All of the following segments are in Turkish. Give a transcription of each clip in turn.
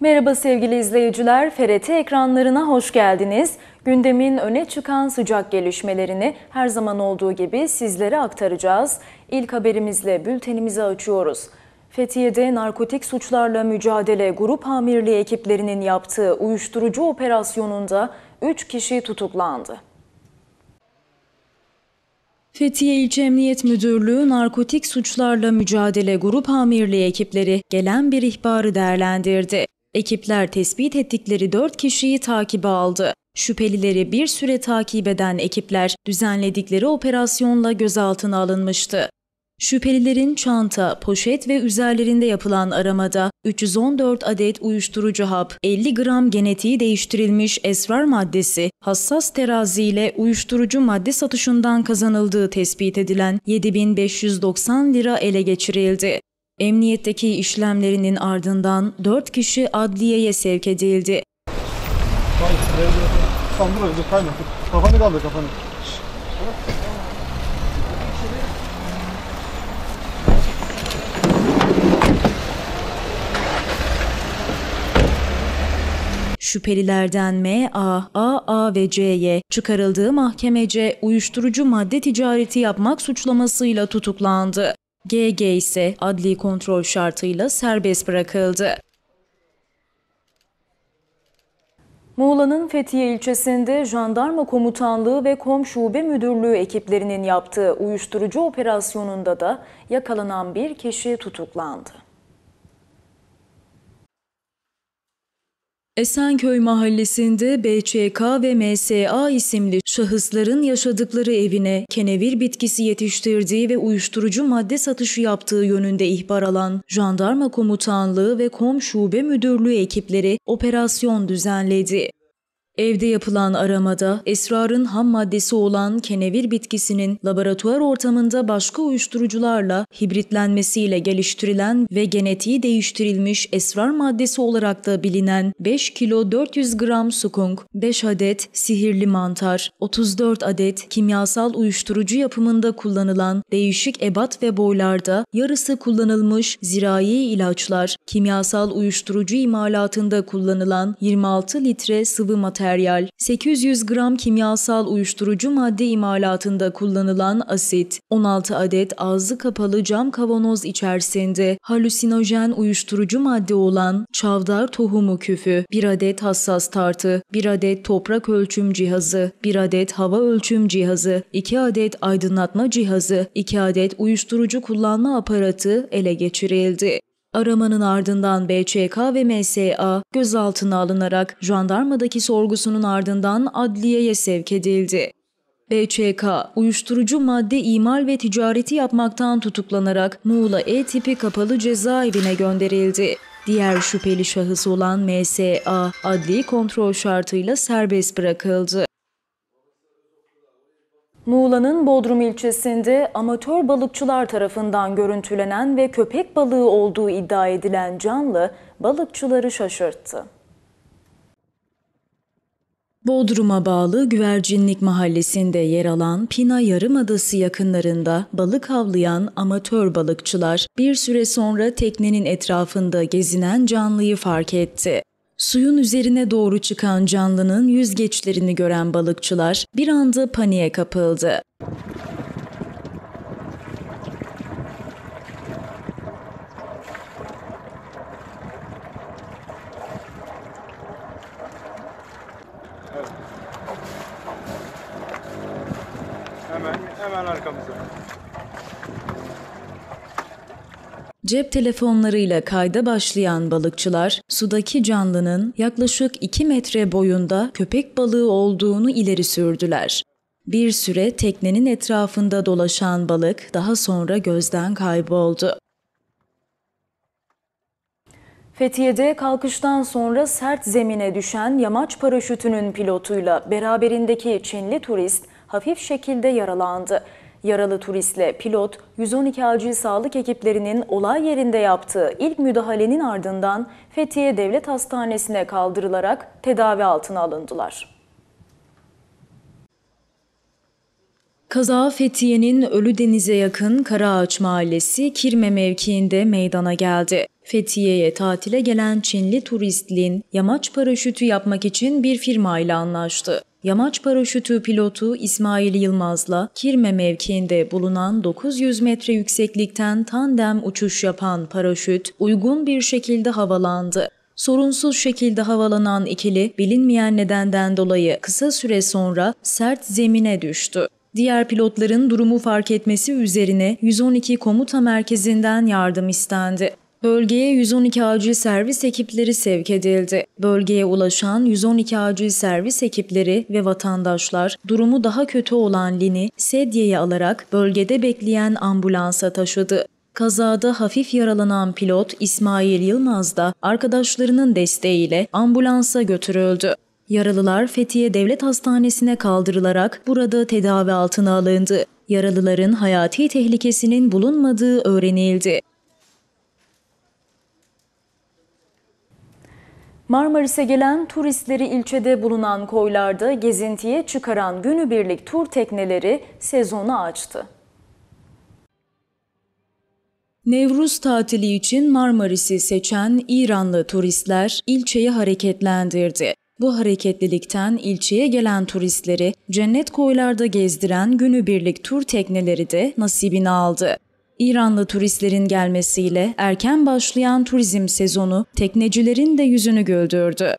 Merhaba sevgili izleyiciler, FRT ekranlarına hoş geldiniz. Gündemin öne çıkan sıcak gelişmelerini her zaman olduğu gibi sizlere aktaracağız. İlk haberimizle bültenimizi açıyoruz. Fethiye'de narkotik suçlarla mücadele grup amirliği ekiplerinin yaptığı uyuşturucu operasyonunda 3 kişi tutuklandı. Fethiye İlçe Emniyet Müdürlüğü Narkotik Suçlarla Mücadele Grup Amirliği ekipleri gelen bir ihbarı değerlendirdi. Ekipler tespit ettikleri 4 kişiyi takibe aldı. Şüphelileri bir süre takip eden ekipler düzenledikleri operasyonla gözaltına alınmıştı. Şüphelilerin çanta, poşet ve üzerlerinde yapılan aramada 314 adet uyuşturucu hap, 50 gram genetiği değiştirilmiş esrar maddesi, hassas teraziyle uyuşturucu madde satışından kazanıldığı tespit edilen 7.590 lira ele geçirildi. Emniyetteki işlemlerinin ardından 4 kişi adliyeye sevk edildi. Kafanı kaldır, kafanı. Şüphelilerden M.A., A.A. ve C.'ye çıkarıldığı mahkemece uyuşturucu madde ticareti yapmak suçlamasıyla tutuklandı. G.G. ise adli kontrol şartıyla serbest bırakıldı. Muğla'nın Fethiye ilçesinde Jandarma Komutanlığı ve KOM Şube Müdürlüğü ekiplerinin yaptığı uyuşturucu operasyonunda da yakalanan bir kişi tutuklandı. Esenköy mahallesinde BÇK ve MSA isimli şahısların yaşadıkları evine kenevir bitkisi yetiştirdiği ve uyuşturucu madde satışı yaptığı yönünde ihbar alan Jandarma Komutanlığı ve KOM Şube Müdürlüğü ekipleri operasyon düzenledi. Evde yapılan aramada esrarın ham maddesi olan kenevir bitkisinin laboratuvar ortamında başka uyuşturucularla hibritlenmesiyle geliştirilen ve genetiği değiştirilmiş esrar maddesi olarak da bilinen 5 kilo 400 gram skunk, 5 adet sihirli mantar, 34 adet kimyasal uyuşturucu yapımında kullanılan değişik ebat ve boylarda yarısı kullanılmış zirai ilaçlar, kimyasal uyuşturucu imalatında kullanılan 26 litre sıvı materyal, 800 gram kimyasal uyuşturucu madde imalatında kullanılan asit, 16 adet ağzı kapalı cam kavanoz içerisinde halüsinojen uyuşturucu madde olan çavdar tohumu küfü, 1 adet hassas tartı, 1 adet toprak ölçüm cihazı, 1 adet hava ölçüm cihazı, 2 adet aydınlatma cihazı, 2 adet uyuşturucu kullanma aparatı ele geçirildi. Aramanın ardından BÇK ve MSA gözaltına alınarak jandarmadaki sorgusunun ardından adliyeye sevk edildi. BÇK, uyuşturucu madde imal ve ticareti yapmaktan tutuklanarak Muğla E tipi kapalı cezaevine gönderildi. Diğer şüpheli şahıs olan MSA, adli kontrol şartıyla serbest bırakıldı. Muğla'nın Bodrum ilçesinde amatör balıkçılar tarafından görüntülenen ve köpek balığı olduğu iddia edilen canlı balıkçıları şaşırttı. Bodrum'a bağlı Güvercinlik Mahallesi'nde yer alan Pina Yarımadası yakınlarında balık avlayan amatör balıkçılar bir süre sonra teknenin etrafında gezinen canlıyı fark etti. Suyun üzerine doğru çıkan canlının yüzgeçlerini gören balıkçılar bir anda paniğe kapıldı. Hemen arkamızda. Cep telefonlarıyla kayda başlayan balıkçılar, sudaki canlının yaklaşık 2 metre boyunda köpek balığı olduğunu ileri sürdüler. Bir süre teknenin etrafında dolaşan balık daha sonra gözden kayboldu. Fethiye'de kalkıştan sonra sert zemine düşen yamaç paraşütünün pilotuyla beraberindeki Çinli turist hafif şekilde yaralandı. Yaralı turistle pilot, 112 acil sağlık ekiplerinin olay yerinde yaptığı ilk müdahalenin ardından Fethiye Devlet Hastanesi'ne kaldırılarak tedavi altına alındılar. Kaza Fethiye'nin Ölüdeniz'e yakın Karaağaç Mahallesi Kirme mevkiinde meydana geldi. Fethiye'ye tatile gelen Çinli turist Lin, yamaç paraşütü yapmak için bir firma ile anlaştı. Yamaç paraşütü pilotu İsmail Yılmaz'la Kirme mevkiinde bulunan 900 metre yükseklikten tandem uçuş yapan paraşüt uygun bir şekilde havalandı. Sorunsuz şekilde havalanan ikili bilinmeyen nedenden dolayı kısa süre sonra sert zemine düştü. Diğer pilotların durumu fark etmesi üzerine 112 komuta merkezinden yardım istendi. Bölgeye 112 acil servis ekipleri sevk edildi. Bölgeye ulaşan 112 acil servis ekipleri ve vatandaşlar durumu daha kötü olan Lin'i sedyeye alarak bölgede bekleyen ambulansa taşıdı. Kazada hafif yaralanan pilot İsmail Yılmaz da arkadaşlarının desteğiyle ambulansa götürüldü. Yaralılar Fethiye Devlet Hastanesi'ne kaldırılarak burada tedavi altına alındı. Yaralıların hayati tehlikesinin bulunmadığı öğrenildi. Marmaris'e gelen turistleri ilçede bulunan koylarda gezintiye çıkaran günübirlik tur tekneleri sezonu açtı. Nevruz tatili için Marmaris'i seçen İranlı turistler ilçeyi hareketlendirdi. Bu hareketlilikten ilçeye gelen turistleri cennet koylarda gezdiren günübirlik tur tekneleri de nasibini aldı. İranlı turistlerin gelmesiyle erken başlayan turizm sezonu teknecilerin de yüzünü güldürdü.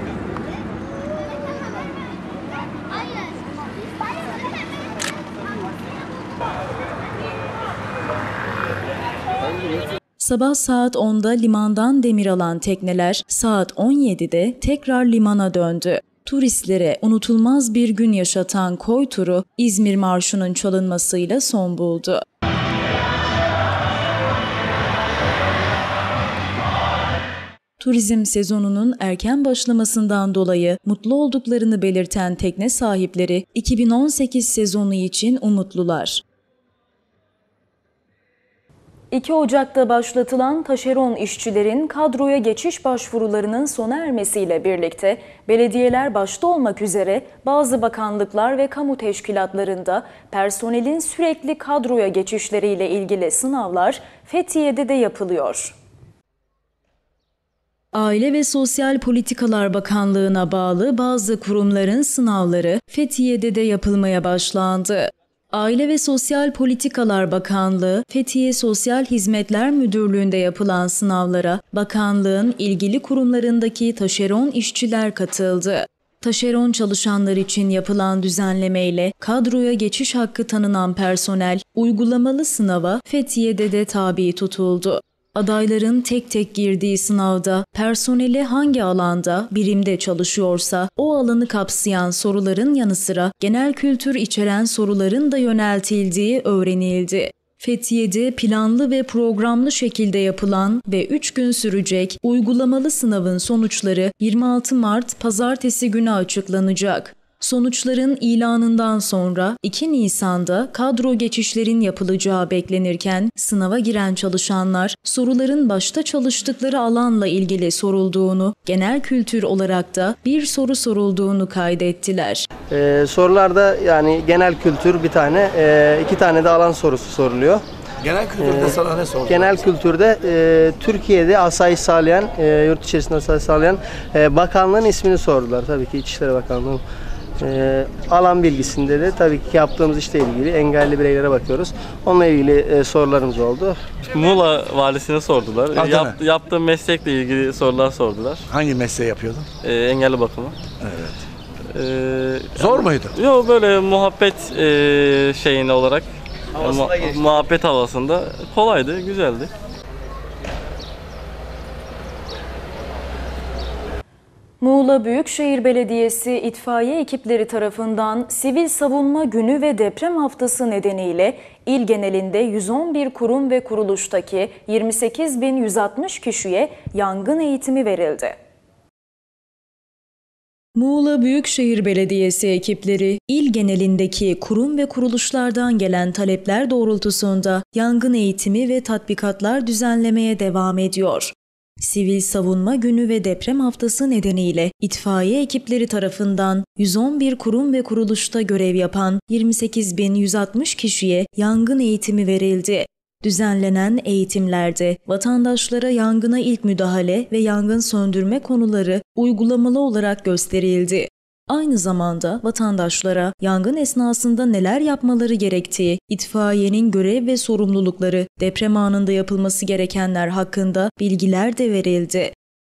Sabah saat 10'da limandan demir alan tekneler saat 17'de tekrar limana döndü. Turistlere unutulmaz bir gün yaşatan koy turu İzmir Marşı'nın çalınmasıyla son buldu. Turizm sezonunun erken başlamasından dolayı mutlu olduklarını belirten tekne sahipleri 2018 sezonu için umutlular. 2 Ocak'ta başlatılan taşeron işçilerin kadroya geçiş başvurularının sona ermesiyle birlikte belediyeler başta olmak üzere bazı bakanlıklar ve kamu teşkilatlarında personelin sürekli kadroya geçişleriyle ilgili sınavlar Fethiye'de de yapılıyor. Aile ve Sosyal Politikalar Bakanlığı'na bağlı bazı kurumların sınavları Fethiye'de de yapılmaya başlandı. Aile ve Sosyal Politikalar Bakanlığı, Fethiye Sosyal Hizmetler Müdürlüğü'nde yapılan sınavlara bakanlığın ilgili kurumlarındaki taşeron işçiler katıldı. Taşeron çalışanlar için yapılan düzenlemeyle kadroya geçiş hakkı tanınan personel uygulamalı sınava Fethiye'de de tabi tutuldu. Adayların tek tek girdiği sınavda personeli hangi alanda, birimde çalışıyorsa o alanı kapsayan soruların yanı sıra genel kültür içeren soruların da yöneltildiği öğrenildi. Fethiye'de planlı ve programlı şekilde yapılan ve 3 gün sürecek uygulamalı sınavın sonuçları 26 Mart Pazartesi günü açıklanacak. Sonuçların ilanından sonra 2 Nisan'da kadro geçişlerin yapılacağı beklenirken sınava giren çalışanlar soruların başta çalıştıkları alanla ilgili sorulduğunu, genel kültür olarak da bir soru sorulduğunu kaydettiler. Sorularda yani genel kültür bir tane, 2 tane de alan sorusu soruluyor. Genel kültürde sana ne sordular? Genel kültürde Türkiye'de asayiş sağlayan, yurt içerisinde asayiş sağlayan bakanlığın ismini sordular. Tabii ki İçişleri Bakanlığı. Alan bilgisinde de tabii ki yaptığımız işle ilgili engelli bireylere bakıyoruz. Onunla ilgili sorularımız oldu. Muğla valisine sordular. Adı ne? Yaptığım meslekle ilgili sorular sordular. Hangi mesleği yapıyordun? Engelli bakımı. Evet. Zor muydu? Yok, böyle muhabbet şeyine olarak muhabbet havasında kolaydı, güzeldi. Muğla Büyükşehir Belediyesi itfaiye ekipleri tarafından Sivil Savunma Günü ve Deprem Haftası nedeniyle il genelinde 111 kurum ve kuruluştaki 28.160 kişiye yangın eğitimi verildi. Muğla Büyükşehir Belediyesi ekipleri il genelindeki kurum ve kuruluşlardan gelen talepler doğrultusunda yangın eğitimi ve tatbikatlar düzenlemeye devam ediyor. Sivil Savunma Günü ve Deprem Haftası nedeniyle itfaiye ekipleri tarafından 111 kurum ve kuruluşta görev yapan 28.160 kişiye yangın eğitimi verildi. Düzenlenen eğitimlerde vatandaşlara yangına ilk müdahale ve yangın söndürme konuları uygulamalı olarak gösterildi. Aynı zamanda vatandaşlara yangın esnasında neler yapmaları gerektiği, itfaiyenin görev ve sorumlulukları, deprem anında yapılması gerekenler hakkında bilgiler de verildi.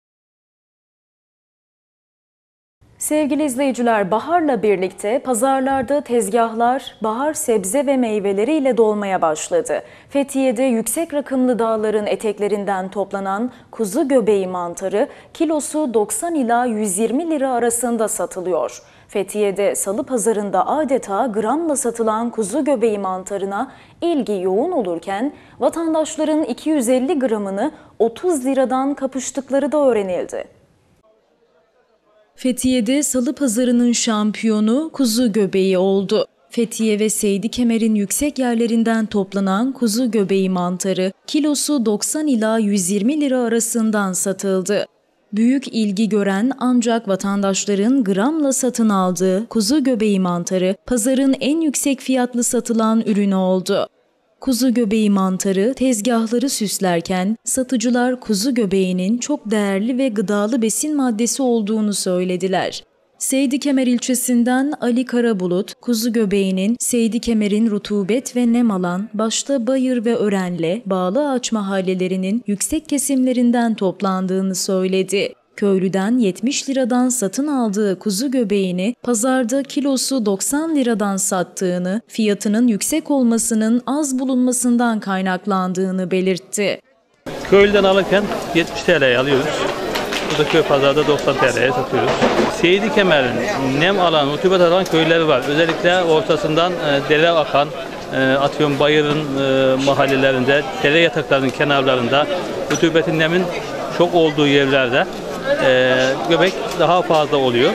Sevgili izleyiciler, baharla birlikte pazarlarda tezgahlar bahar sebze ve meyveleriyle dolmaya başladı. Fethiye'de yüksek rakımlı dağların eteklerinden toplanan kuzu göbeği mantarı kilosu 90 ila 120 lira arasında satılıyor. Fethiye'de salı pazarında adeta gramla satılan kuzu göbeği mantarına ilgi yoğun olurken vatandaşların 250 gramını 30 liradan kapıştıkları da öğrenildi. Fethiye'de salı pazarının şampiyonu kuzu göbeği oldu. Fethiye ve Seydikemer'in yüksek yerlerinden toplanan kuzu göbeği mantarı kilosu 90 ila 120 lira arasından satıldı. Büyük ilgi gören ancak vatandaşların gramla satın aldığı kuzu göbeği mantarı pazarın en yüksek fiyatlı satılan ürünü oldu. Kuzu göbeği mantarı tezgahları süslerken satıcılar kuzu göbeğinin çok değerli ve gıdalı besin maddesi olduğunu söylediler. Seydikemer ilçesinden Ali Karabulut, kuzu göbeğinin Seydikemer'in rutubet ve nem alan başta Bayır ve Ören'le Bağlıağaç mahallelerinin yüksek kesimlerinden toplandığını söyledi. Köylüden 70 liradan satın aldığı kuzu göbeğini pazarda kilosu 90 liradan sattığını, fiyatının yüksek olmasının az bulunmasından kaynaklandığını belirtti. Köylüden alırken 70 TL'ye alıyoruz. Burada köy pazarda 90 TL'ye satıyoruz. Seydikemer'in nem alan, rutubet alan köyleri var. Özellikle ortasından dere akan, atıyorum Bayır'ın mahallelerinde, dere yataklarının kenarlarında, rutubetin nemin çok olduğu yerlerde göbek daha fazla oluyor.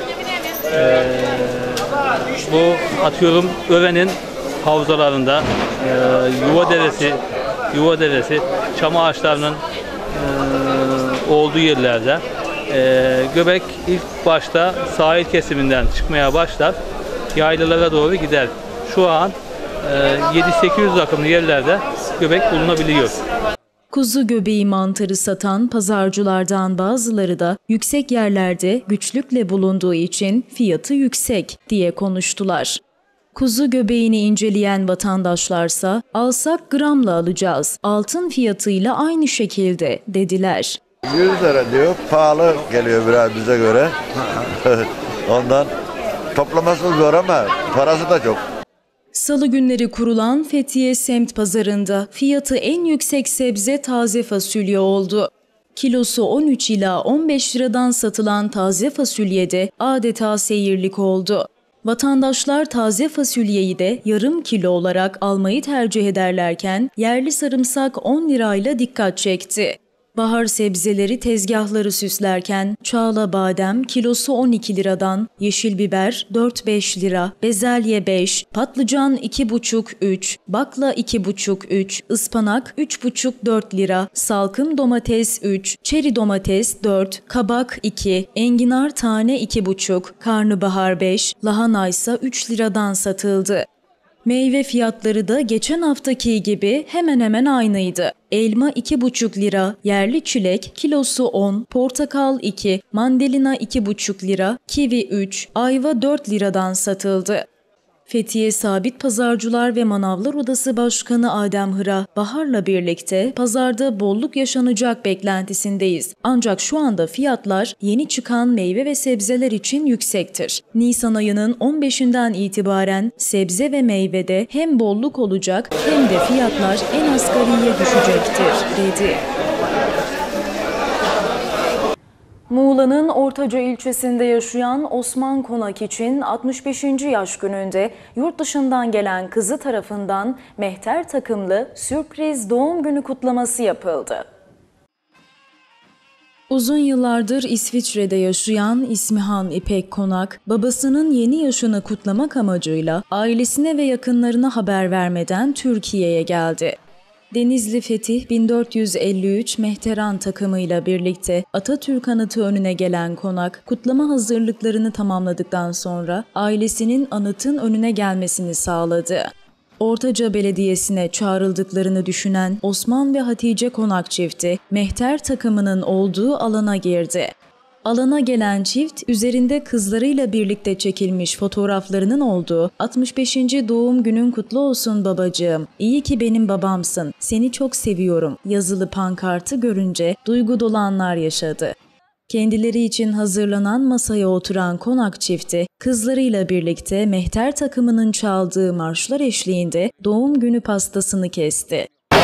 Bu atıyorum Ören'in havzalarında, Yuva Deresi, çam ağaçlarının olduğu yerlerde göbek ilk başta sahil kesiminden çıkmaya başlar, yaylalara doğru gider. Şu an 700-800 rakımlı yerlerde göbek bulunabiliyor. Kuzu göbeği mantarı satan pazarcılardan bazıları da yüksek yerlerde güçlükle bulunduğu için fiyatı yüksek diye konuştular. Kuzu göbeğini inceleyen vatandaşlarsa alsak gramla alacağız, altın fiyatıyla aynı şekilde dediler. 100 lira diyor, pahalı geliyor biraz bize göre. Ondan toplaması zor ama parası da çok. Salı günleri kurulan Fethiye Semt Pazarı'nda fiyatı en yüksek sebze taze fasulye oldu. Kilosu 13 ila 15 liradan satılan taze fasulyede adeta seyirlik oldu. Vatandaşlar taze fasulyeyi de yarım kilo olarak almayı tercih ederlerken yerli sarımsak 10 lirayla dikkat çekti. Bahar sebzeleri tezgahları süslerken çağla badem kilosu 12 liradan, yeşil biber 4-5 lira, bezelye 5, patlıcan 2,5-3, bakla 2,5-3, ıspanak 3,5-4 lira, salkım domates 3, çeri domates 4, kabak 2, enginar tane 2,5, karnabahar 5, lahana ise 3 liradan satıldı. Meyve fiyatları da geçen haftaki gibi hemen hemen aynıydı. Elma 2,5 lira, yerli çilek kilosu 10, portakal 2, mandalina 2,5 lira, kivi 3, ayva 4 liradan satıldı. Fethiye Sabit Pazarcılar ve Manavlar Odası Başkanı Adem Hıra, baharla birlikte pazarda bolluk yaşanacak beklentisindeyiz. Ancak şu anda fiyatlar yeni çıkan meyve ve sebzeler için yüksektir. Nisan ayının 15'inden itibaren sebze ve meyvede hem bolluk olacak hem de fiyatlar en asgariye düşecektir, dedi. Muğla'nın Ortaca ilçesinde yaşayan Osman Konak için 65. yaş gününde yurt dışından gelen kızı tarafından mehter takımlı sürpriz doğum günü kutlaması yapıldı. Uzun yıllardır İsviçre'de yaşayan İsmihan İpek Konak, babasının yeni yaşını kutlamak amacıyla ailesine ve yakınlarına haber vermeden Türkiye'ye geldi. Denizli Fetih 1453 Mehteran takımıyla birlikte Atatürk anıtı önüne gelen Konak, kutlama hazırlıklarını tamamladıktan sonra ailesinin anıtın önüne gelmesini sağladı. Ortaca Belediyesi'ne çağrıldıklarını düşünen Osman ve Hatice Konak çifti, mehter takımının olduğu alana girdi. Alana gelen çift, üzerinde kızlarıyla birlikte çekilmiş fotoğraflarının olduğu 65. doğum günün kutlu olsun babacığım, iyi ki benim babamsın, seni çok seviyorum yazılı pankartı görünce duygu dolu anlar yaşadı. Kendileri için hazırlanan masaya oturan Konak çifti, kızlarıyla birlikte mehter takımının çaldığı marşlar eşliğinde doğum günü pastasını kesti.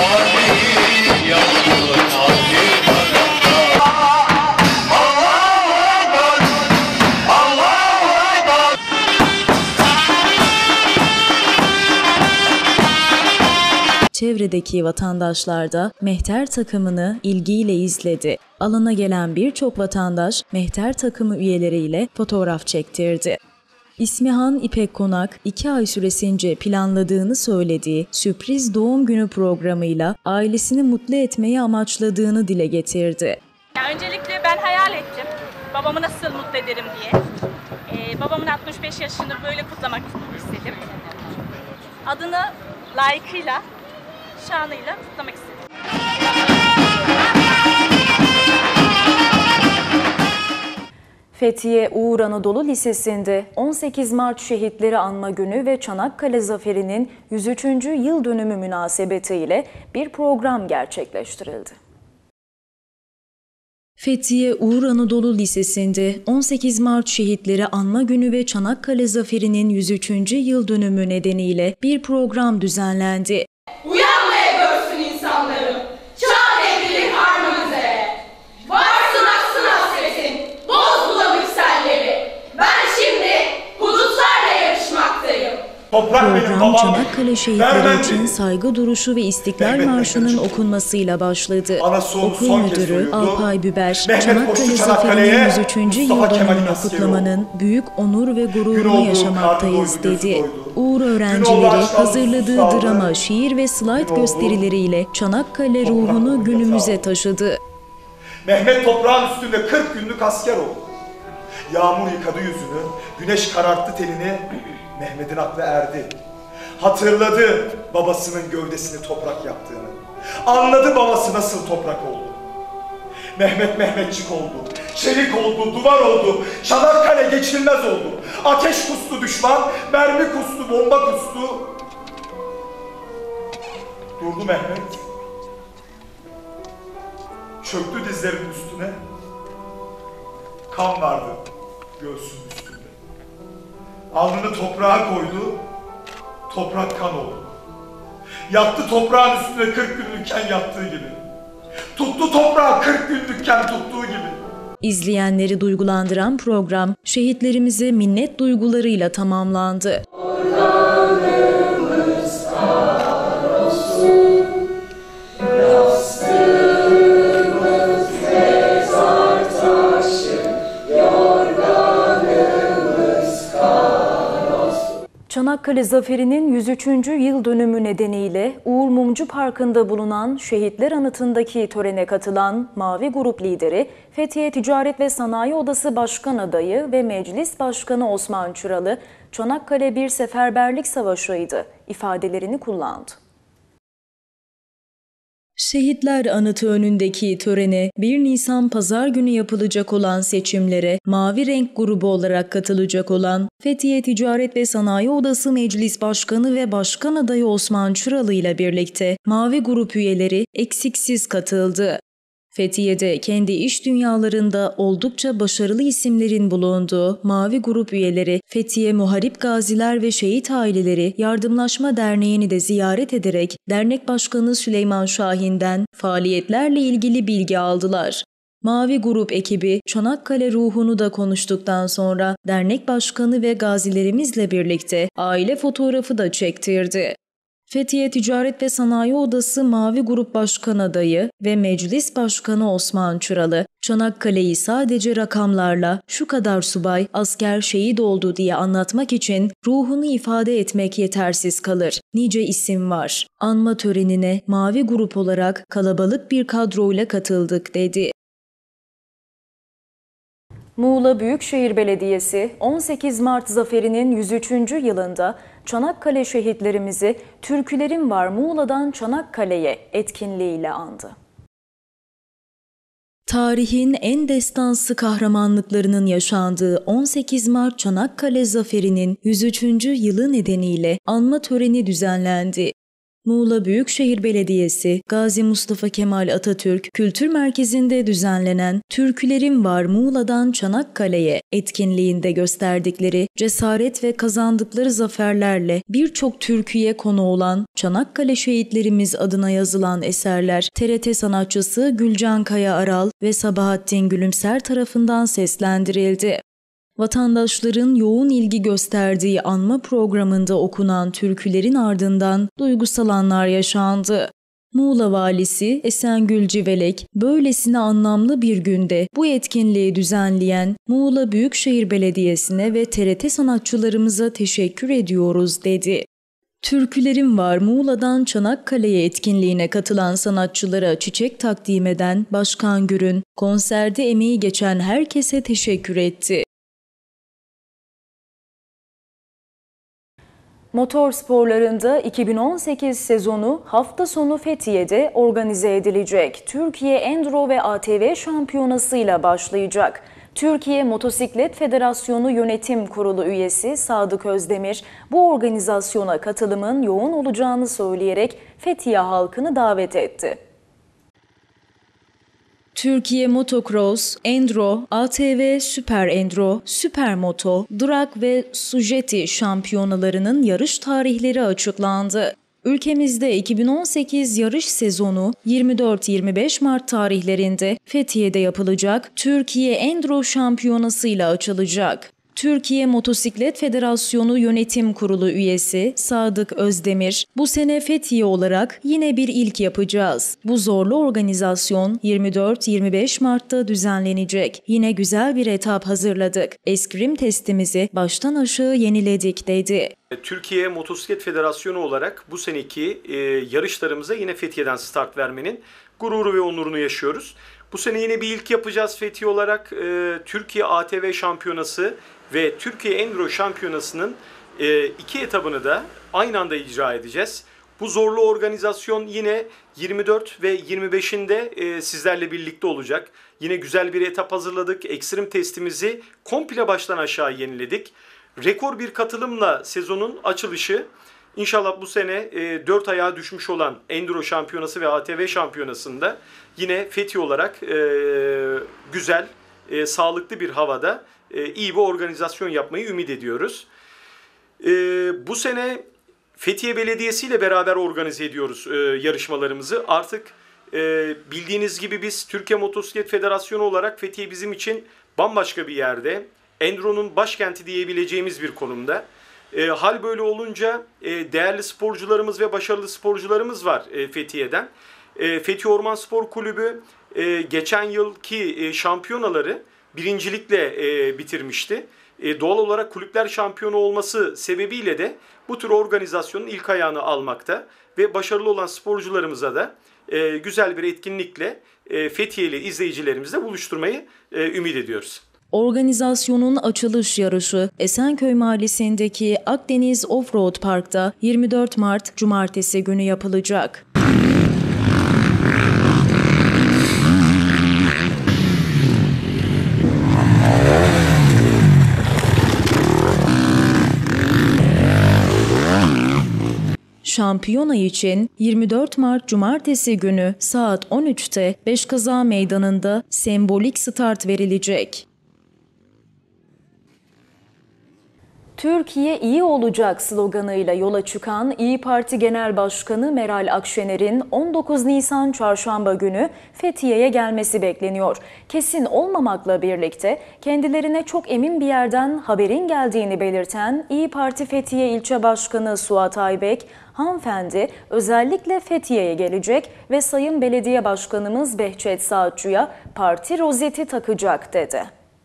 Çevredeki vatandaşlar da mehter takımını ilgiyle izledi. Alana gelen birçok vatandaş mehter takımı üyeleriyle fotoğraf çektirdi. İsmihan İpek Konak, 2 ay süresince planladığını söylediği sürpriz doğum günü programıyla ailesini mutlu etmeyi amaçladığını dile getirdi. Öncelikle ben hayal ettim, babamı nasıl mutlu ederim diye. Babamın 65 yaşını böyle kutlamak istedim. Adını layıkıyla, şanıyla kutlamak istedim. Fethiye Uğur Anadolu Lisesi'nde 18 Mart Şehitleri Anma Günü ve Çanakkale Zaferi'nin 103. yıl dönümü münasebetiyle bir program gerçekleştirildi. Fethiye Uğur Anadolu Lisesi'nde 18 Mart Şehitleri Anma Günü ve Çanakkale Zaferi'nin 103. yıl dönümü nedeniyle bir program düzenlendi. Uyanmaya görsün insanlarım, çağ devrilir harmonize. Varsın aksın hasretin, boz bulanık selleri. Ben şimdi hudutlarla yarışmaktayım. Program Çanakkale şehitleri için saygı duruşu ve İstiklal Marşı'nın okunmasıyla başladı. Okul müdürü Alpay Biber, Çanakkale Zaferi'nin 103. yıl dönümünü kutlamanın büyük onur ve gururunu yaşamaktayız dedi. Uğur öğrencileri hazırladığı drama, şiir ve slayt gösterileriyle Çanakkale ruhunu günümüze taşıdı. Mehmet toprağın üstünde 40 günlük asker oldu. Yağmur yıkadı yüzünü, güneş kararttı tenini, Mehmet'in aklı erdi. Hatırladı babasının gövdesini toprak yaptığını. Anladı babası nasıl toprak oldu. Mehmet Mehmetçik oldu, çelik oldu, duvar oldu, Çanakkale geçilmez oldu. Ateş kustu düşman, mermi kustu, bomba kustu. Durdu Mehmet. Çöktü dizlerinin üstüne. Kan vardı göğsünün üstünde. Alnını toprağa koydu, toprak kan oldu. Yattı toprağın üstüne 40 günlükken yattığı gibi. Tuttu toprağı 40 günlükken tuttuğu gibi. İzleyenleri duygulandıran program, şehitlerimize minnet duygularıyla tamamlandı. Çanakkale Zaferi'nin 103. yıl dönümü nedeniyle Uğur Mumcu Parkı'nda bulunan Şehitler Anıtı'ndaki törene katılan Mavi Grup lideri, Fethiye Ticaret ve Sanayi Odası Başkan Adayı ve Meclis Başkanı Osman Çıralı, "Çanakkale bir seferberlik savaşıydı" ifadelerini kullandı. Şehitler Anıtı önündeki törene 1 Nisan Pazar günü yapılacak olan seçimlere Mavi Renk grubu olarak katılacak olan Fethiye Ticaret ve Sanayi Odası Meclis Başkanı ve Başkan Adayı Osman Çıralı ile birlikte Mavi Grup üyeleri eksiksiz katıldı. Fethiye'de kendi iş dünyalarında oldukça başarılı isimlerin bulunduğu Mavi Grup üyeleri Fethiye Muharip Gaziler ve Şehit Aileleri Yardımlaşma Derneği'ni de ziyaret ederek Dernek Başkanı Süleyman Şahin'den faaliyetlerle ilgili bilgi aldılar. Mavi Grup ekibi Çanakkale ruhunu da konuştuktan sonra dernek başkanı ve gazilerimizle birlikte aile fotoğrafı da çektirdi. Fethiye Ticaret ve Sanayi Odası Mavi Grup Başkan Adayı ve Meclis Başkanı Osman Çıralı, Çanakkale'yi sadece rakamlarla şu kadar subay, asker şehit oldu diye anlatmak için ruhunu ifade etmek yetersiz kalır. Nice isim var. Anma törenine Mavi Grup olarak kalabalık bir kadroyla katıldık dedi. Muğla Büyükşehir Belediyesi 18 Mart Zaferi'nin 103. yılında Çanakkale şehitlerimizi Türkülerim Var Muğla'dan Çanakkale'ye etkinliğiyle andı. Tarihin en destansı kahramanlıklarının yaşandığı 18 Mart Çanakkale Zaferi'nin 103. yılı nedeniyle anma töreni düzenlendi. Muğla Büyükşehir Belediyesi, Gazi Mustafa Kemal Atatürk Kültür Merkezi'nde düzenlenen Türkülerim Var Muğla'dan Çanakkale'ye etkinliğinde gösterdikleri cesaret ve kazandıkları zaferlerle birçok türküye konu olan Çanakkale şehitlerimiz adına yazılan eserler TRT sanatçısı Gülcan Kaya Aral ve Sabahattin Gülümser tarafından seslendirildi. Vatandaşların yoğun ilgi gösterdiği anma programında okunan türkülerin ardından duygusal anlar yaşandı. Muğla Valisi Esengül Civelek, böylesine anlamlı bir günde bu etkinliği düzenleyen Muğla Büyükşehir Belediyesi'ne ve TRT sanatçılarımıza teşekkür ediyoruz dedi. Türkülerim Var Muğla'dan Çanakkale'ye etkinliğine katılan sanatçılara çiçek takdim eden Başkan Gürün, konserde emeği geçen herkese teşekkür etti. Motor sporlarında 2018 sezonu hafta sonu Fethiye'de organize edilecek Türkiye Enduro ve ATV Şampiyonası'yla başlayacak. Türkiye Motosiklet Federasyonu Yönetim Kurulu üyesi Sadık Özdemir, bu organizasyona katılımın yoğun olacağını söyleyerek Fethiye halkını davet etti. Türkiye Motocross, Enduro, ATV Süper Enduro, Süper Moto, Drag ve Sujeti şampiyonalarının yarış tarihleri açıklandı. Ülkemizde 2018 yarış sezonu 24-25 Mart tarihlerinde Fethiye'de yapılacak Türkiye Enduro Şampiyonası ile açılacak. Türkiye Motosiklet Federasyonu Yönetim Kurulu üyesi Sadık Özdemir, bu sene Fethiye olarak yine bir ilk yapacağız. Bu zorlu organizasyon 24-25 Mart'ta düzenlenecek. Yine güzel bir etap hazırladık. Eskrim testimizi baştan aşağı yeniledik dedi. Türkiye Motosiklet Federasyonu olarak bu seneki yarışlarımıza yine Fethiye'den start vermenin gururu ve onurunu yaşıyoruz. Bu sene yine bir ilk yapacağız Fethiye olarak. Türkiye ATV Şampiyonası ve Türkiye Enduro Şampiyonası'nın iki etabını da aynı anda icra edeceğiz. Bu zorlu organizasyon yine 24 ve 25'inde sizlerle birlikte olacak. Yine güzel bir etap hazırladık. Ekstrem testimizi komple baştan aşağı yeniledik. Rekor bir katılımla sezonun açılışı. İnşallah bu sene 4 ayağa düşmüş olan Enduro Şampiyonası ve ATV Şampiyonası'nda yine Fethiye olarak güzel, sağlıklı bir havada iyi bir organizasyon yapmayı ümit ediyoruz. Bu sene Fethiye Belediyesi ile beraber organize ediyoruz yarışmalarımızı. Artık bildiğiniz gibi biz Türkiye Motosiklet Federasyonu olarak Fethiye bizim için bambaşka bir yerde. Enduro'nun başkenti diyebileceğimiz bir konumda. Hal böyle olunca değerli sporcularımız ve başarılı sporcularımız var Fethiye'den. Fethiye Orman Spor Kulübü geçen yılki şampiyonaları birincilikle bitirmişti. Doğal olarak kulüpler şampiyonu olması sebebiyle de bu tür organizasyonun ilk ayağını almakta ve başarılı olan sporcularımıza da güzel bir etkinlikle Fethiyeli izleyicilerimizle buluşturmayı ümit ediyoruz. Organizasyonun açılış yarışı Esenköy Mahallesi'ndeki Akdeniz Offroad Park'ta 24 Mart Cumartesi günü yapılacak. Şampiyona için 24 Mart Cumartesi günü saat 13'te Beşkaza Meydanı'nda sembolik start verilecek. Türkiye iyi olacak sloganıyla yola çıkan İYİ Parti Genel Başkanı Meral Akşener'in 19 Nisan Çarşamba günü Fethiye'ye gelmesi bekleniyor. Kesin olmamakla birlikte kendilerine çok emin bir yerden haberin geldiğini belirten İYİ Parti Fethiye İlçe Başkanı Suat Aybek, hanımefendi özellikle Fethiye'ye gelecek ve Sayın Belediye Başkanımız Behçet Saatçı'ya parti rozeti takacak dedi.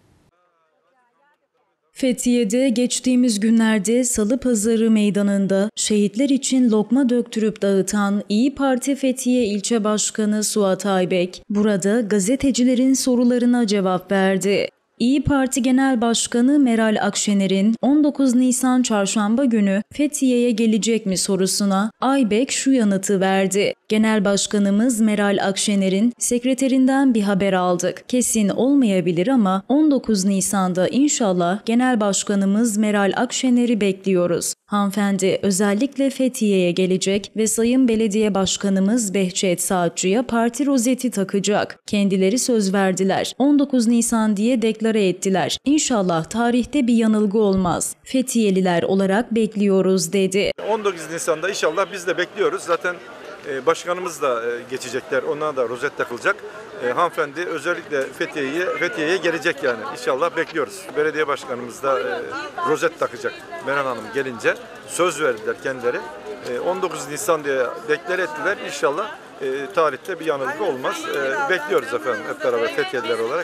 Fethiye'de geçtiğimiz günlerde Salı Pazarı Meydanı'nda şehitler için lokma döktürüp dağıtan İYİ Parti Fethiye İlçe Başkanı Suat Aybek, burada gazetecilerin sorularına cevap verdi. İYİ Parti Genel Başkanı Meral Akşener'in 19 Nisan Çarşamba günü Fethiye'ye gelecek mi sorusuna Aybek şu yanıtı verdi. Genel Başkanımız Meral Akşener'in sekreterinden bir haber aldık. Kesin olmayabilir ama 19 Nisan'da inşallah Genel Başkanımız Meral Akşener'i bekliyoruz. Hanımefendi özellikle Fethiye'ye gelecek ve Sayın Belediye Başkanımız Behçet Saatçı'ya parti rozeti takacak. Kendileri söz verdiler. 19 Nisan diye deklare ettiler. İnşallah tarihte bir yanılgı olmaz. Fethiyeliler olarak bekliyoruz dedi. 19 Nisan'da inşallah biz de bekliyoruz. Zaten başkanımız da geçecekler. Ona da rozet takılacak. Hanımefendi özellikle Fethiye'ye gelecek yani. İnşallah bekliyoruz. Belediye başkanımız da rozet takacak. Meral Hanım gelince söz verdiler kendileri. 19 Nisan diye deklare ettiler. İnşallah tarihte bir yanılgı olmaz. Bekliyoruz efendim hep beraber Fethiyeliler olarak.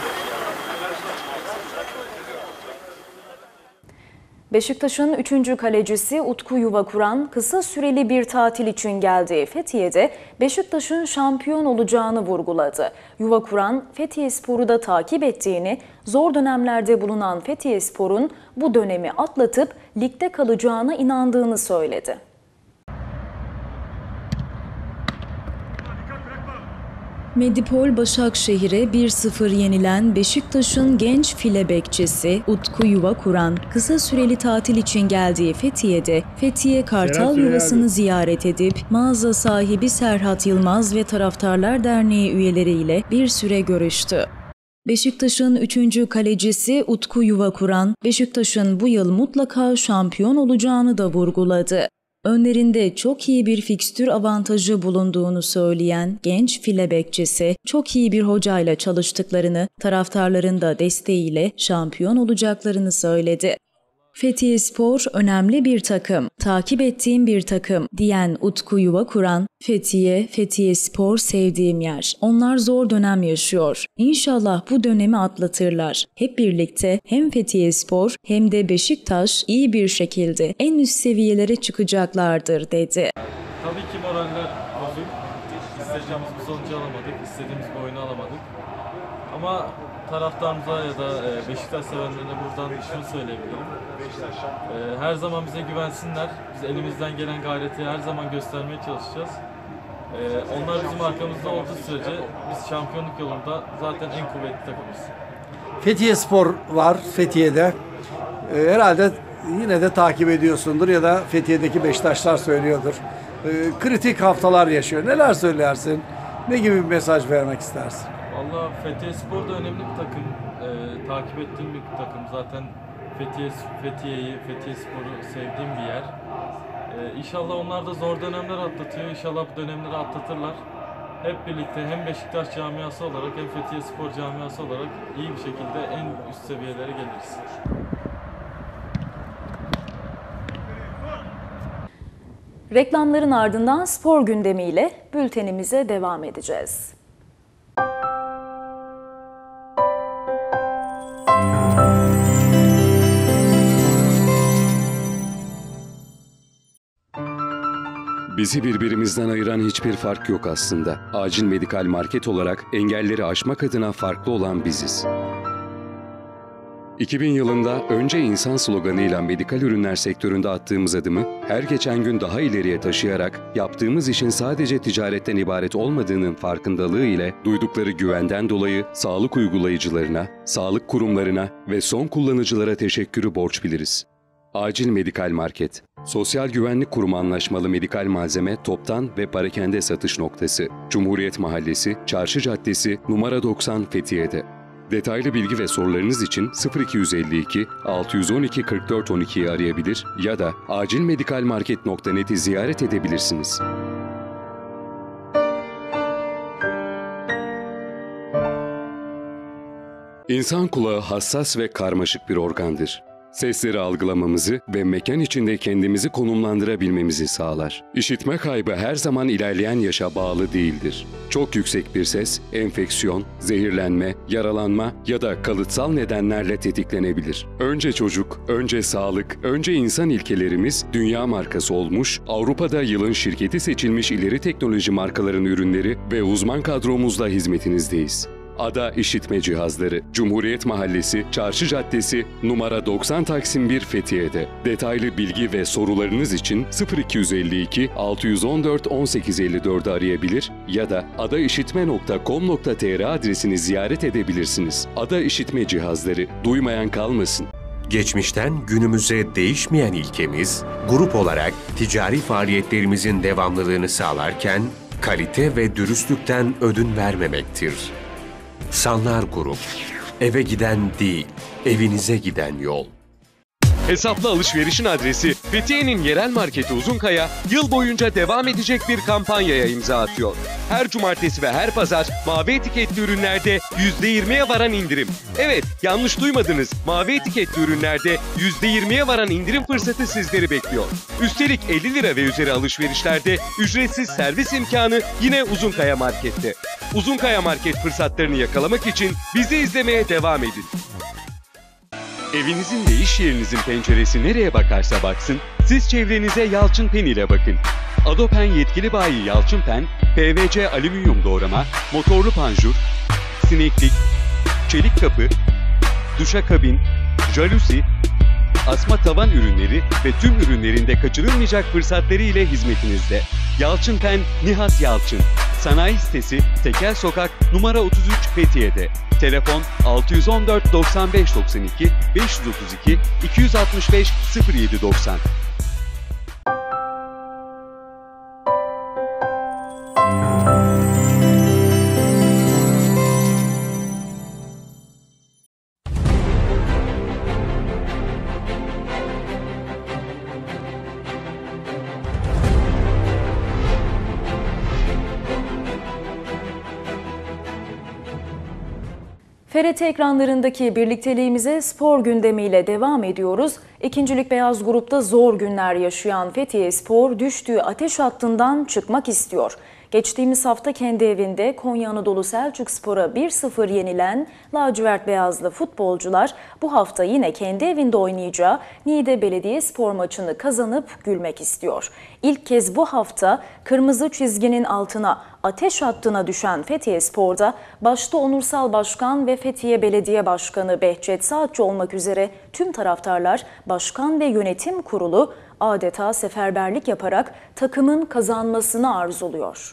Beşiktaş'ın 3. kalecisi Utku Yuvakuran kısa süreli bir tatil için geldiği Fethiye'de Beşiktaş'ın şampiyon olacağını vurguladı. Yuvakuran, Fethiyespor'u da takip ettiğini, zor dönemlerde bulunan Fethiyespor'un bu dönemi atlatıp ligde kalacağına inandığını söyledi. Medipol Başakşehir'e 1-0 yenilen Beşiktaş'ın genç file bekçisi Utku Yuvakuran kısa süreli tatil için geldiği Fethiye'de Fethiye Kartal Yuvası'nı ziyaret edip mağaza sahibi Serhat Yılmaz ve Taraftarlar Derneği üyeleriyle bir süre görüştü. Beşiktaş'ın 3. kalecisi Utku Yuvakuran, Beşiktaş'ın bu yıl mutlaka şampiyon olacağını da vurguladı. Önlerinde çok iyi bir fikstür avantajı bulunduğunu söyleyen genç file bekçisi, çok iyi bir hocayla çalıştıklarını, taraftarların da desteğiyle şampiyon olacaklarını söyledi. Fethiyespor önemli bir takım, takip ettiğim bir takım diyen Utku Yuvakuran, Fethiyespor sevdiğim yer. Onlar zor dönem yaşıyor. İnşallah bu dönemi atlatırlar. Hep birlikte hem Fethiyespor hem de Beşiktaş iyi bir şekilde en üst seviyelere çıkacaklardır dedi. Tabii ki moraller bozuk. İstediğimiz bir sonucu alamadık, istediğimiz bir oyunu alamadık. Ama taraftarımıza ya da Beşiktaş sevenlerine buradan şunu söyleyebilirim. Her zaman bize güvensinler. Biz elimizden gelen gayreti her zaman göstermeye çalışacağız. Onlar bizim arkamızda olduğu sürece biz şampiyonluk yolunda zaten en kuvvetli takımız. Fethiyespor var Fethiye'de. Herhalde yine de takip ediyorsundur ya da Fethiye'deki Beşiktaşlar söylüyordur. Kritik haftalar yaşıyor. Neler söylersin? Ne gibi bir mesaj vermek istersin? Valla Fethiyespor da önemli bir takım. Takip ettiğim bir takım. Zaten Fethiyespor'u sevdiğim bir yer. İnşallah onlar da zor dönemler atlatıyor. İnşallah bu dönemleri atlatırlar. Hep birlikte hem Beşiktaş camiası olarak hem Fethiyespor camiası olarak iyi bir şekilde en üst seviyelere geliriz. Reklamların ardından spor gündemiyle bültenimize devam edeceğiz. Bizi birbirimizden ayıran hiçbir fark yok aslında. Acil Medikal Market olarak engelleri aşmak adına farklı olan biziz. 2000 yılında önce insan sloganıyla medikal ürünler sektöründe attığımız adımı her geçen gün daha ileriye taşıyarak yaptığımız işin sadece ticaretten ibaret olmadığının farkındalığı ile duydukları güvenden dolayı sağlık uygulayıcılarına, sağlık kurumlarına ve son kullanıcılara teşekkürü borç biliriz. Acil Medikal Market, Sosyal Güvenlik Kurumu anlaşmalı medikal malzeme toptan ve parakende satış noktası. Cumhuriyet Mahallesi, Çarşı Caddesi, numara 90 Fethiye'de. Detaylı bilgi ve sorularınız için 0252 612 44 12'yi arayabilir ya da acilmedikalmarket.net'i ziyaret edebilirsiniz. İnsan kulağı hassas ve karmaşık bir organdır. Sesleri algılamamızı ve mekan içinde kendimizi konumlandırabilmemizi sağlar. İşitme kaybı her zaman ilerleyen yaşa bağlı değildir. Çok yüksek bir ses, enfeksiyon, zehirlenme, yaralanma ya da kalıtsal nedenlerle tetiklenebilir. Önce çocuk, önce sağlık, önce insan ilkelerimiz dünya markası olmuş, Avrupa'da yılın şirketi seçilmiş ileri teknoloji markaların ürünleri ve uzman kadromuzla hizmetinizdeyiz. Ada İşitme Cihazları, Cumhuriyet Mahallesi, Çarşı Caddesi, numara 90 Taksim 1 Fethiye'de. Detaylı bilgi ve sorularınız için 0252 614 1854'ü arayabilir ya da adaişitme.com.tr adresini ziyaret edebilirsiniz. Ada İşitme Cihazları, duymayan kalmasın. Geçmişten günümüze değişmeyen ilkemiz, grup olarak ticari faaliyetlerimizin devamlılığını sağlarken, kalite ve dürüstlükten ödün vermemektir. Sanlar Grup, eve giden değil, evinize giden yol. Hesaplı alışverişin adresi Fethiye'nin yerel marketi Uzunkaya, yıl boyunca devam edecek bir kampanyaya imza atıyor. Her cumartesi ve her pazar mavi etiketli ürünlerde %20'ye varan indirim. Evet, yanlış duymadınız. Mavi etiketli ürünlerde %20'ye varan indirim fırsatı sizleri bekliyor. Üstelik 50 lira ve üzeri alışverişlerde ücretsiz servis imkanı yine Uzunkaya Market'te. Uzunkaya Market fırsatlarını yakalamak için bizi izlemeye devam edin. Evinizin ve iş yerinizin penceresi nereye bakarsa baksın, siz çevrenize Yalçın Pen ile bakın. Adopen yetkili bayi Yalçın Pen, PVC alüminyum doğrama, motorlu panjur, sineklik, çelik kapı, duşakabin, jaluzi, asma tavan ürünleri ve tüm ürünlerinde kaçırılmayacak fırsatları ile hizmetinizde. Yalçın Pen, Nihat Yalçın. Sanayi sitesi Tekel Sokak numara 33 Fethiye'de. Telefon 614 95 92 532 265 07 90. FRT ekranlarındaki birlikteliğimize spor gündemiyle devam ediyoruz. İkincilik Beyaz Grup'ta zor günler yaşayan Fethiye-Spor düştüğü ateş hattından çıkmak istiyor. Geçtiğimiz hafta kendi evinde Konya Anadolu Selçukspor'a 1-0 yenilen lacivert beyazlı futbolcular bu hafta yine kendi evinde oynayacağı Niğde Belediyespor maçını kazanıp gülmek istiyor. İlk kez bu hafta kırmızı çizginin altına, ateş hattına düşen Fethiyespor'da başta Onursal Başkan ve Fethiye Belediye Başkanı Behçet Saatçi olmak üzere tüm taraftarlar, başkan ve yönetim kurulu adeta seferberlik yaparak takımın kazanmasını arzuluyor.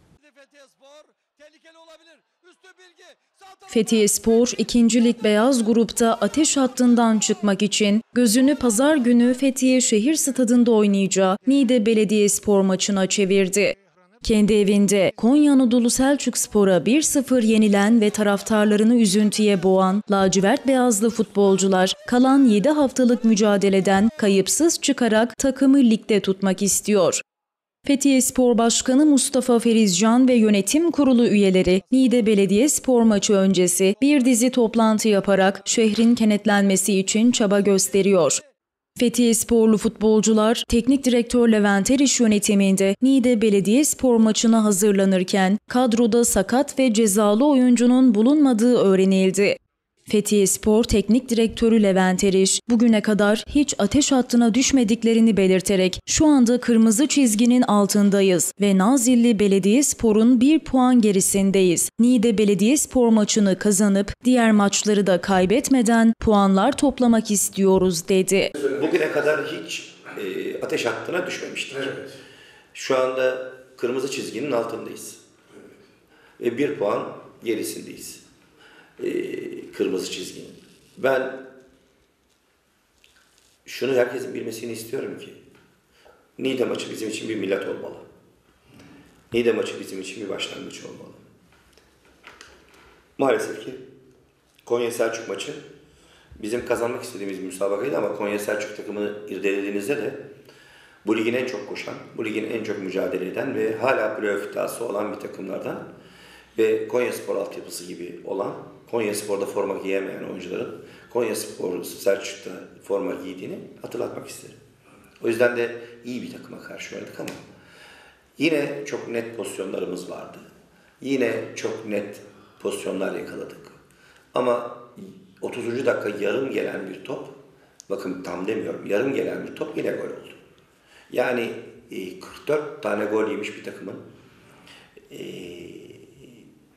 Fethiyespor 2. Lig Beyaz Grup'ta ateş hattından çıkmak için gözünü pazar günü Fethiye Şehir Stadı'nda oynayacağı Niğde Belediyespor maçına çevirdi. Kendi evinde Konya Anadolu Selçukspor'a 1-0 yenilen ve taraftarlarını üzüntüye boğan lacivert beyazlı futbolcular kalan 7 haftalık mücadeleden kayıpsız çıkarak takımı ligde tutmak istiyor. Fethiyespor Başkanı Mustafa Ferizcan ve yönetim kurulu üyeleri Niğde Belediyespor maçı öncesi bir dizi toplantı yaparak şehrin kenetlenmesi için çaba gösteriyor. Fethiyesporlu futbolcular teknik direktör Levent Eriş yönetiminde Niğde Belediyespor maçına hazırlanırken kadroda sakat ve cezalı oyuncunun bulunmadığı öğrenildi. Fethiyespor Teknik Direktörü Levent Eriş, bugüne kadar hiç ateş hattına düşmediklerini belirterek şu anda kırmızı çizginin altındayız ve Nazilli Belediyespor'un 1 puan gerisindeyiz. Niğde Belediyespor maçını kazanıp diğer maçları da kaybetmeden puanlar toplamak istiyoruz dedi. Bugüne kadar hiç ateş hattına düşmemiştik. Evet. Şu anda kırmızı çizginin altındayız. Ve 1 puan gerisindeyiz. Kırmızı çizginin. Ben şunu herkesin bilmesini istiyorum ki Niğde maçı bizim için bir milat olmalı. Niğde maçı bizim için bir başlangıç olmalı. Maalesef ki Konya Selçuk maçı bizim kazanmak istediğimiz bir müsabakaydı ama Konya Selçuk takımını irdelediğinizde de bu ligin en çok koşan, bu ligin en çok mücadele eden ve hala playoff iddiası olan bir takımlardan ve Konyaspor altyapısı gibi olan, Konyaspor'da forma giyemeyen oyuncuların Konyaspor Selçuk'ta forma giydiğini hatırlatmak isterim. O yüzden de iyi bir takıma karşı oynadık ama yine çok net pozisyonlarımız vardı. Yine çok net pozisyonlar yakaladık. Ama 30. dakika yarım gelen bir top, bakın tam demiyorum, yarım gelen bir top yine gol oldu. Yani 44 tane gol yemiş bir takımın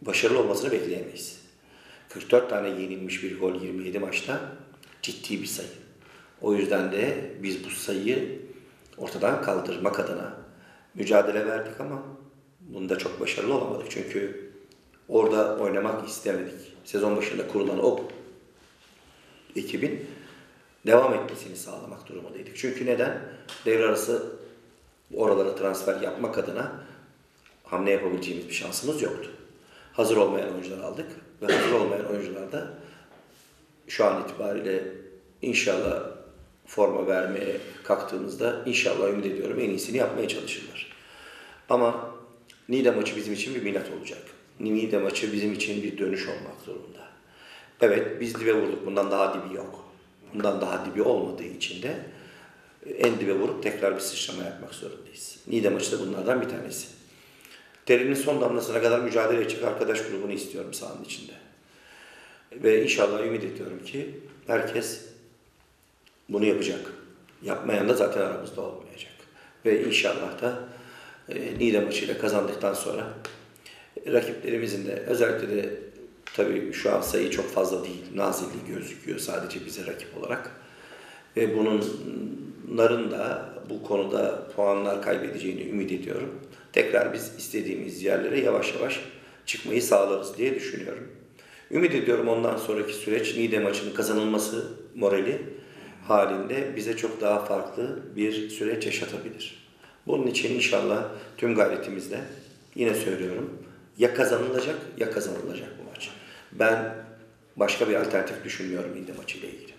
başarılı olmasını bekleyemeyiz. 44 tane yenilmiş bir gol 27 maçta ciddi bir sayı. O yüzden de biz bu sayıyı ortadan kaldırmak adına mücadele verdik ama bunda çok başarılı olamadık. Çünkü orada oynamak istemedik. Sezon başında kurulan o ekibin devam etmesini sağlamak durumundaydık. Çünkü neden? Devre arası oralara transfer yapmak adına hamle yapabileceğimiz bir şansımız yoktu. Hazır olmayan oyuncular aldık ve hazır olmayan oyuncular da şu an itibariyle inşallah forma vermeye kalktığımızda inşallah ümit ediyorum en iyisini yapmaya çalışırlar. Ama Niğde maçı bizim için bir milat olacak. Niğde maçı bizim için bir dönüş olmak zorunda. Evet biz dibe vurduk. Bundan daha dibi yok. Bundan daha dibi olmadığı için de en dibe vurup tekrar bir sıçrama yapmak zorundayız. Niğde maçı da bunlardan bir tanesi. Terinin son damlasına kadar mücadele edecek arkadaş grubunu istiyorum sahanın içinde. Ve inşallah ümit ediyorum ki herkes bunu yapacak. Yapmayan da zaten aramızda olmayacak. Ve inşallah da Niğde maçıyla kazandıktan sonra rakiplerimizin de özellikle de tabii şu an sayı çok fazla değil. Nazilli gözüküyor sadece bize rakip olarak. Ve bunların da bu konuda puanlar kaybedeceğini ümit ediyorum. Tekrar biz istediğimiz yerlere yavaş yavaş çıkmayı sağlarız diye düşünüyorum. Ümit ediyorum ondan sonraki süreç Niğde maçının kazanılması morali halinde bize çok daha farklı bir süreç yaşatabilir. Bunun için inşallah tüm gayretimizle yine söylüyorum ya kazanılacak ya kazanılacak bu maç. Ben başka bir alternatif düşünmüyorum Niğde maçı ile ilgili.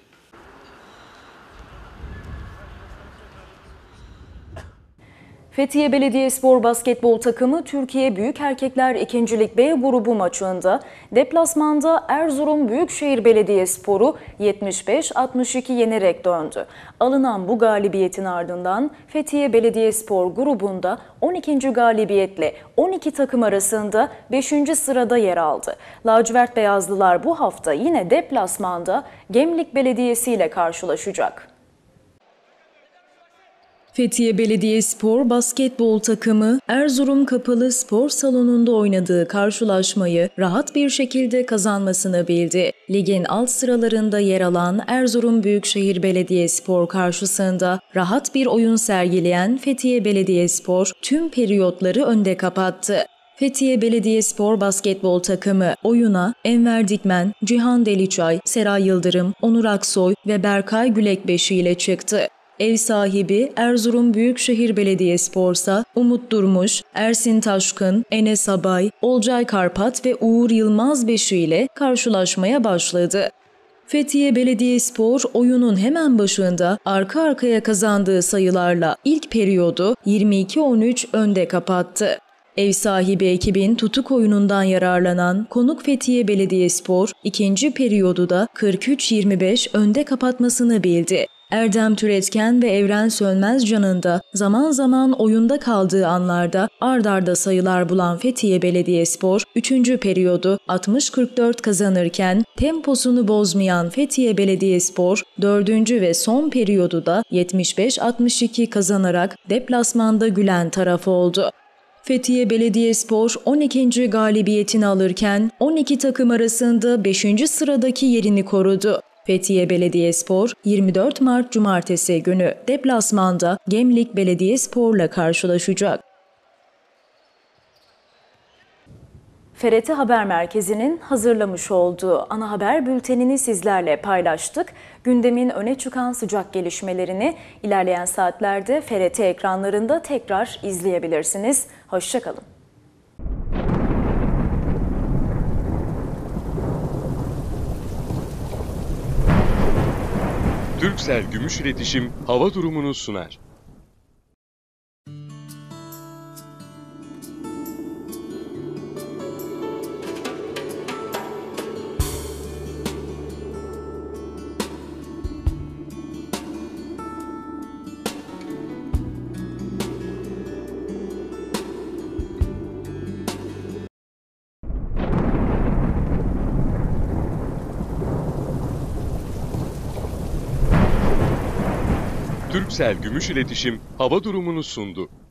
Fethiye Belediyespor basketbol takımı Türkiye Büyük Erkekler 2. Lig B grubu maçında deplasmanda Erzurum Büyükşehir Belediyespor'u 75-62 yenerek döndü. Alınan bu galibiyetin ardından Fethiye Belediyespor grubunda 12. galibiyetle 12 takım arasında 5. sırada yer aldı. Lacivert Beyazlılar bu hafta yine deplasmanda Gemlik Belediyesi ile karşılaşacak. Fethiye Belediyespor basketbol takımı Erzurum Kapalı Spor Salonu'nda oynadığı karşılaşmayı rahat bir şekilde kazanmasını bildi. Ligin alt sıralarında yer alan Erzurum Büyükşehir Belediyespor karşısında rahat bir oyun sergileyen Fethiye Belediyespor tüm periyotları önde kapattı. Fethiye Belediyespor basketbol takımı oyuna Enver Dikmen, Cihan Deliçay, Seray Yıldırım, Onur Aksoy ve Berkay Gülek ile çıktı. Ev sahibi Erzurum Büyükşehir Belediyespor'sa Umut Durmuş, Ersin Taşkın, Enes Abay, Olcay Karpat ve Uğur Yılmaz ile karşılaşmaya başladı. Fethiye Belediyespor oyunun hemen başında arka arkaya kazandığı sayılarla ilk periyodu 22-13 önde kapattı. Ev sahibi ekibin tutuk oyunundan yararlanan konuk Fethiye Belediyespor ikinci periyodu da 43-25 önde kapatmasını bildi. Erdem Türetken ve Evren Sönmezcan'ın da zaman zaman oyunda kaldığı anlarda ard arda sayılar bulan Fethiye Belediyespor 3. periyodu 60-44 kazanırken temposunu bozmayan Fethiye Belediyespor 4. ve son periyodu da 75-62 kazanarak deplasmanda gülen taraf oldu. Fethiye Belediyespor 12. galibiyetini alırken 12 takım arasında 5. sıradaki yerini korudu. Fethiye Belediyespor 24 Mart Cumartesi günü deplasmanda Gemlik Belediyespor'la karşılaşacak. FRT Haber Merkezi'nin hazırlamış olduğu ana haber bültenini sizlerle paylaştık. Gündemin öne çıkan sıcak gelişmelerini ilerleyen saatlerde FRT ekranlarında tekrar izleyebilirsiniz. Hoşça kalın. Turkcell Gümüş İletişim hava durumunu sunar. Turkcell Gümüş İletişim hava durumunu sundu.